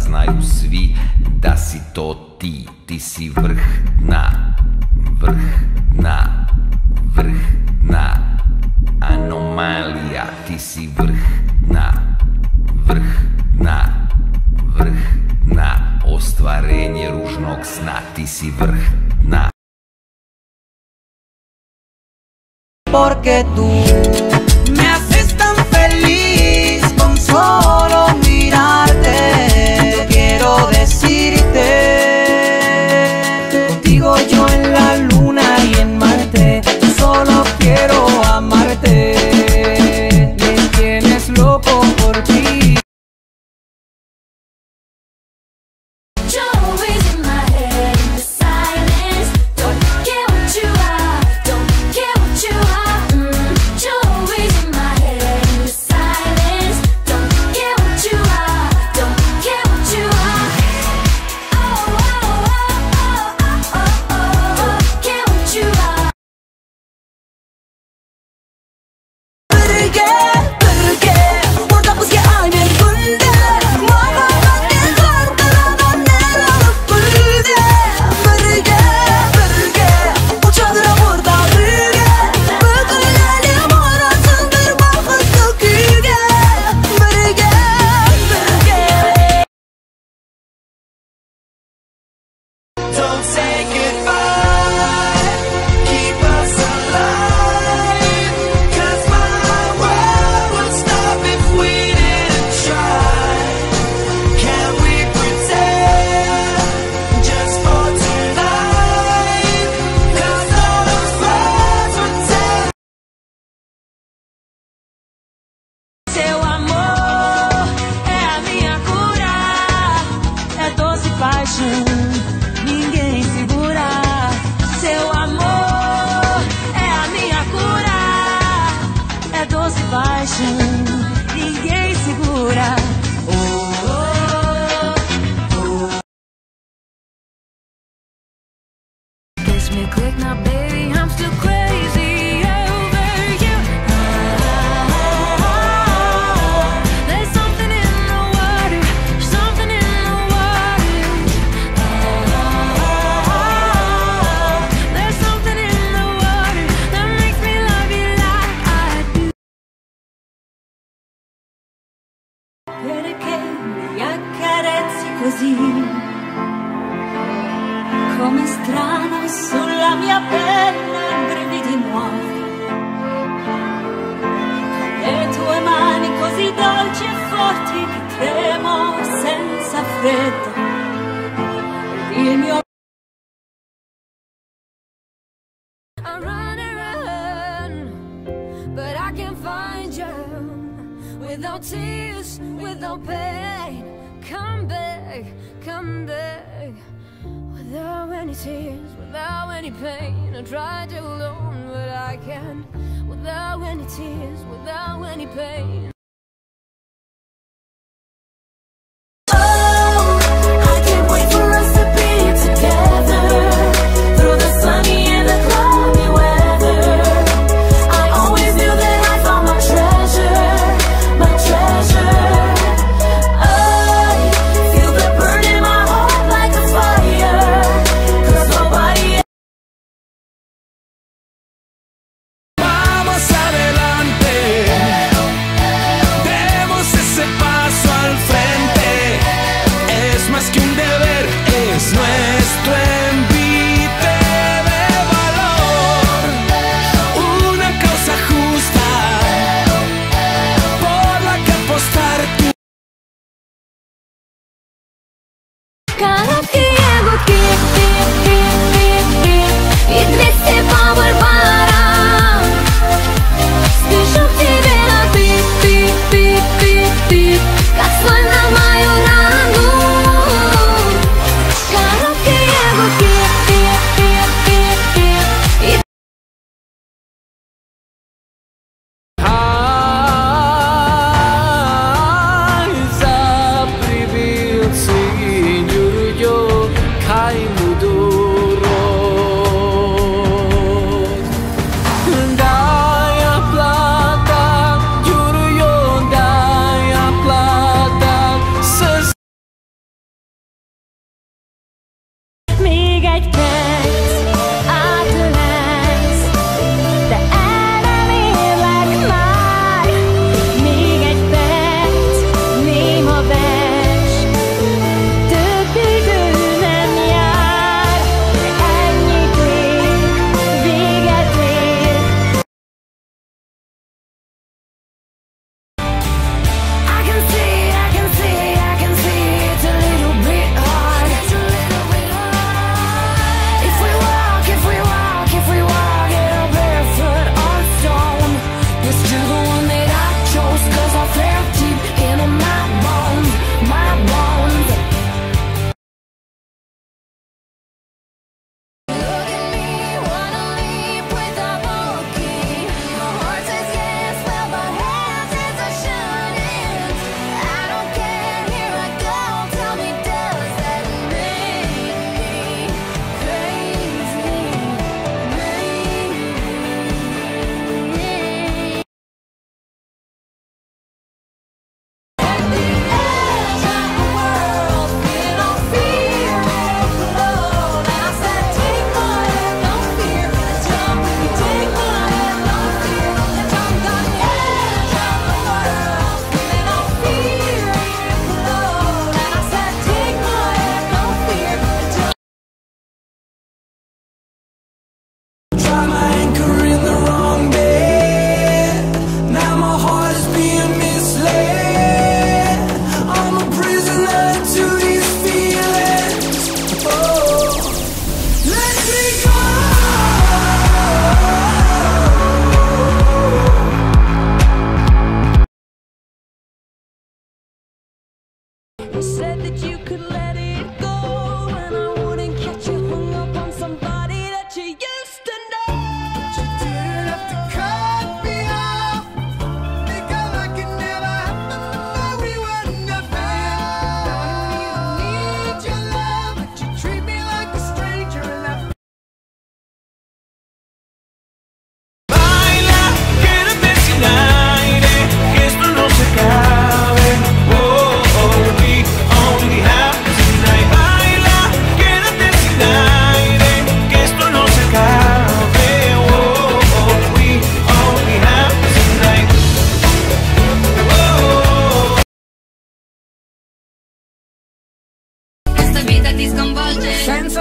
znaju svi da si to ti. Ti si vrh dna, vrh dna, vrh dna. Anomalija, ti si vrh dna, vrh dna, vrh dna. Ostvarenje ružnog sna, ti si vrh dna. Porque tú me haces tan feliz con solo mirarte. Yo quiero decirte, contigo yo en la luna y en Marte, solo quiero amarte. Me tienes loco por ti. Don't say goodbye, keep us alive, 'cause my world would stop if we didn't try. Can we pretend just for tonight, 'cause all those friends would tell. Seu amor é a minha cura, é doce paixão. Ninguém segura. Seu amor é a minha cura, é doce paixão. Ninguém segura. Oh, oh, oh. Kiss me quick now, baby, I'm still crazy over you. There's something in the water, something in the water. There's something in the water that makes me love you like I do. Perché mi accarezzi così, come strano sulla mia pelle brividi nuovi. Con le tue mani così dolci e forti che tremo senza freddo. Il mio I run and run, but I can't find you. Without tears, without pain, come back, come back. Without any tears, without any pain, I try to alone, but I can't. Without any tears, without any pain. Vamos adelante.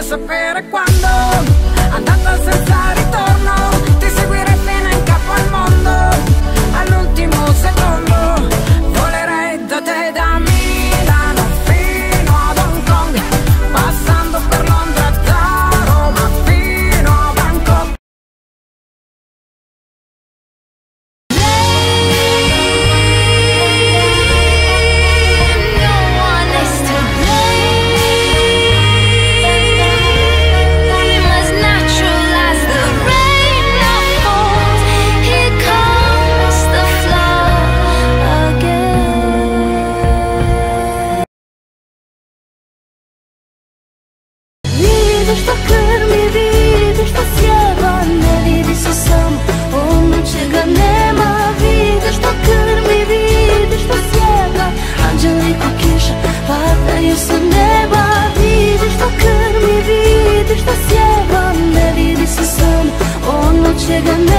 sapere quando, andata senza ritorno, ti seguirei fino in capo al mondo, all'ultimo secondo, volerei da te da Milano fino ad Hong Kong, passando per Londra da Roma fino a Bangkok. Видишь, что крми, видишь, что севане, видишь, что сам он чего нема. Видишь, что крми, видишь, что сева, Анжелику Киша падаю с неба. Видишь, что крми, видишь, что севане, видишь, что сам он чего нема.